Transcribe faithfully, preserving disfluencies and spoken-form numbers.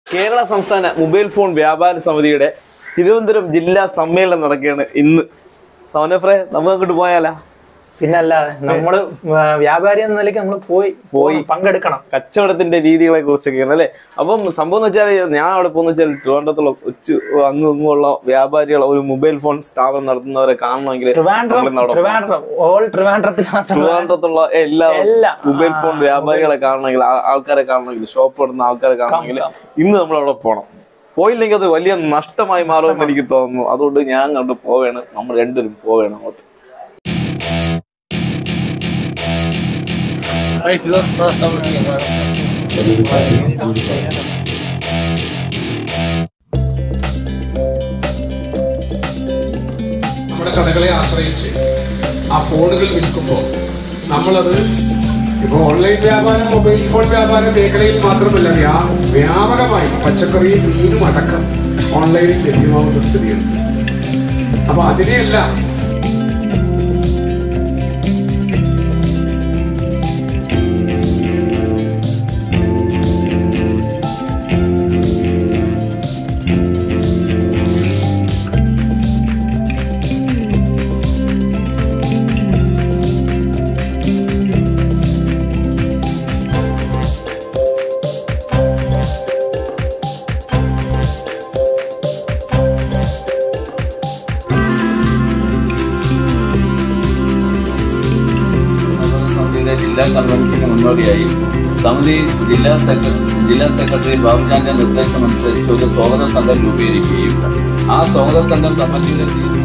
കേരള സംസ്ഥാന mobile phone വ്യാപാര സമിതിയുടെ തിരുവനന്തപുരം ജില്ലാ സമ്മേളനം നടക്കുകയാണ് ഇന്ന്. സോനഫ്രേ, നമുക്ക് അങ്ങോട്ട് പോയാലോ? പിന്നല്ല, നമ്മള് വ്യാപാരി എന്ന നിലയ്ക്ക് നമ്മൾ പോയി പോയി പങ്കെടുക്കണം. കച്ചവടത്തിന്റെ രീതികളെ കുറിച്ചൊക്കെയാണ് അല്ലെ. അപ്പം സംഭവം എന്ന് വെച്ചാൽ ഞാൻ അവിടെ പോകുന്ന വെച്ചാൽ ട്രിവാൻഡ്രത്തുള്ള കൊച്ചു അങ്ങും ഇങ്ങുള്ള വ്യാപാരികൾ ഒരു മൊബൈൽ ഫോൺ സ്ഥാപനം നടത്തുന്നവരെ കാണണമെങ്കിൽ ട്രിവാൻഡ്രത്തുള്ള എല്ലാ മൊബൈൽ ഫോൺ വ്യാപാരികളെ കാണണമെങ്കിൽ, ആൾക്കാരെ കാണണമെങ്കിൽ, ഷോപ്പ് ഇടുന്ന ആൾക്കാരെ കാണണമെങ്കിൽ ഇന്ന് നമ്മൾ അവിടെ പോകണം. പോയില്ലെങ്കിൽ അത് വലിയ നഷ്ടമായി മാറുമെന്ന് എനിക്ക് തോന്നുന്നു. അതുകൊണ്ട് ഞാൻ അങ്ങോട്ട് പോവുകയാണ്. നമ്മൾ രണ്ടുപേരും പോവുകയാണ് അങ്ങോട്ട്. നമ്മുടെ കടകളെ ആശ്രയിച്ച് ആ ഫോണുകൾ വിൽക്കുമ്പോൾ നമ്മളത് ഇപ്പോൾ ഓൺലൈൻ വ്യാപാരം, മൊബൈൽ ഫോൺ വ്യാപാര മേഖലയിൽ മാത്രമല്ല, വ്യാപകമായി പച്ചക്കറിയും മീനും അടക്കം ഓൺലൈനിൽ ലഭ്യമാകുന്ന സ്ഥിതിയുണ്ട്. അപ്പൊ അതിനെയെല്ലാം ജില്ലാ കൺവെൻഷന് മുന്നോടിയായി സമിതി ജില്ലാ സെക്രട്ടറി ജില്ലാ സെക്രട്ടറി ബാബുജാന്റെ നിർദ്ദേശമനുസരിച്ച് ഒരു സ്വാഗത സംഘം രൂപീകരിക്കുകയും ആ സ്വാഗത സംഘം കമ്മിറ്റിയുടെ